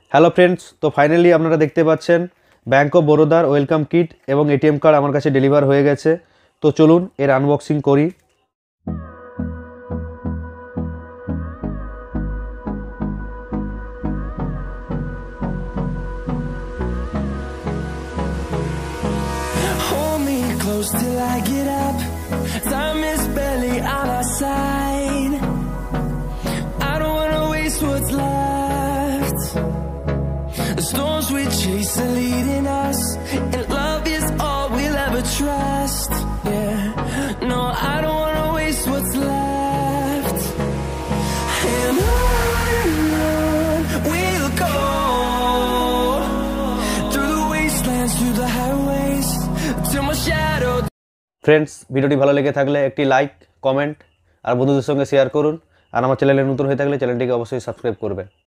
Hello friends, তো finally আপনারা দেখতে পাচ্ছেন ব্যাংক অফ বরোদার ওয়েলকাম কিট এবং এটিএম কার্ড আমার কাছে ডেলিভার হয়ে গেছে। তো চলুন এর আনবক্সিং করি। Hold me close till I get up. Time is barely on our side. I don't wanna waste what's left. The storms we chase are leading us, and love is all we'll ever trust. Yeah, no, I don't wanna waste what's left. And on we'll go, through the wastelands, through the highways, till my shadow. Friends, ভিডিওটি ভালো লেগে থাকলে একটি like, comment আর বন্ধুদের সঙ্গে share করুন। আর আমার চ্যানেলে নতুন হয়ে থাকলে চ্যানেলটিকে অবশ্যই সাবস্ক্রাইব করবেন।